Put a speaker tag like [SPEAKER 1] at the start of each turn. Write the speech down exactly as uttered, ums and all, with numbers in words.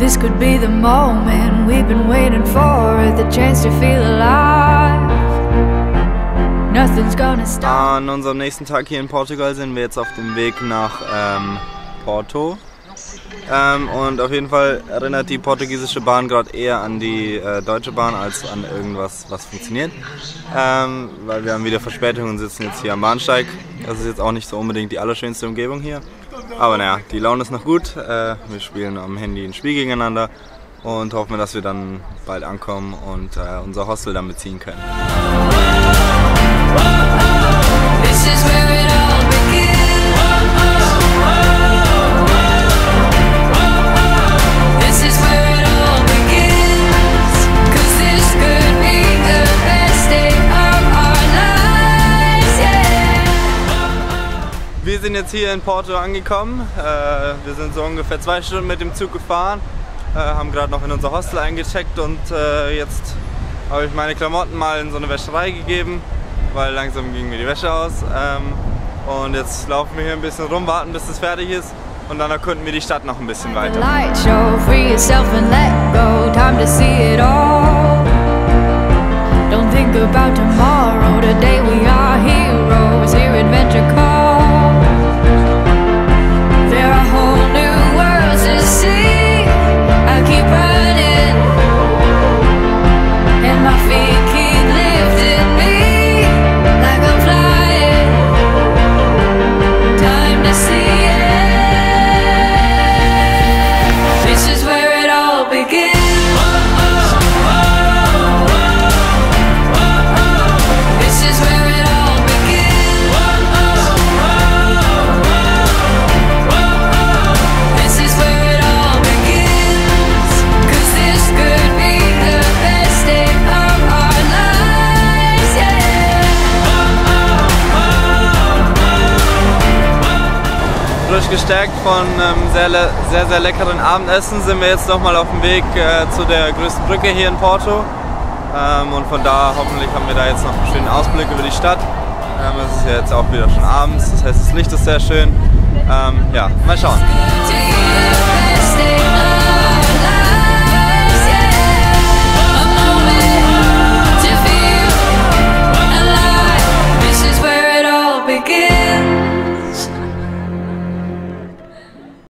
[SPEAKER 1] This could be the moment we've been waiting for, the chance to feel alive. Nothing's gonna stop.
[SPEAKER 2] An unserem nächsten Tag hier in Portugal sind wir jetzt auf dem Weg nach ähm, Porto. Ähm, und auf jeden Fall erinnert die portugiesische Bahn gerade eher an die äh, deutsche Bahn als an irgendwas, was funktioniert. Ähm, weil wir haben wieder Verspätungen und sitzen jetzt hier am Bahnsteig. Das ist jetzt auch nicht so unbedingt die allerschönste Umgebung hier. Aber naja, die Laune ist noch gut. Äh, wir spielen am Handy ein Spiel gegeneinander und hoffen, dass wir dann bald ankommen und äh, unser Hostel dann beziehen können.
[SPEAKER 1] This is where it all begins. This is where it all begins. 'Cause this could be the best day of our lives, yeah.
[SPEAKER 2] Wir sind jetzt hier in Porto angekommen. Äh, wir sind so ungefähr zwei Stunden mit dem Zug gefahren, äh, haben gerade noch in unser Hostel eingecheckt und äh, jetzt habe ich meine Klamotten mal in so eine Wäscherei gegeben, weil langsam ging mir die Wäsche aus. Ähm, und jetzt laufen wir hier ein bisschen rum, warten bis es fertig ist und dann erkunden wir die Stadt noch ein bisschen weiter.
[SPEAKER 1] Light show, free yourself and let go. Time to see it all. Don't think about tomorrow. Today we are heroes. Here adventure calls. There are whole new worlds to see. I keep running, and my feet keep lifting me like I'm flying. Time to see it. This is where it all begins. This is where it all begins. This is where it all begins. 'Cause this could be the best day of our lives, yeah.
[SPEAKER 2] Frisch gestärkt von einem sehr, le sehr, sehr leckeren Abendessen sind wir jetzt nochmal auf dem Weg äh, zu der größten Brücke hier in Porto. Ähm, und von da hoffentlich haben wir da jetzt noch einen schönen Ausblick über die Stadt. Ähm, es ist ja jetzt auch wieder schon abends, das heißt das Licht ist sehr schön. Ähm, ja, mal schauen.
[SPEAKER 1] To you.